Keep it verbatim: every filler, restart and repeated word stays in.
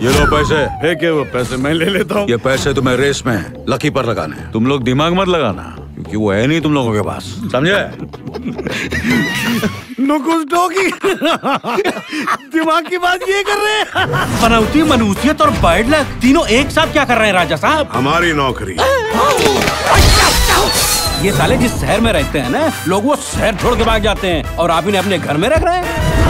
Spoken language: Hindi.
ये लो पैसे। फेंके वो पैसे मैं ले लेता हूँ। ये पैसे तुम्हें रेस में लकी पर लगाने। तुम लोग दिमाग मत लगाना, क्योंकि वो है नहीं तुम लोगों के पास, समझे? नुकुस डॉगी दिमाग की बात ये कर रहे हैं। पनौती, मनूसियत और बैड लक तीनों एक साथ क्या कर रहे हैं राजा साहब? हमारी नौकरी। ये साले जिस शहर में रहते हैं ना, लोग वो शहर छोड़ के भाग जाते हैं और आप इन्हें अपने घर में रख रहे हैं।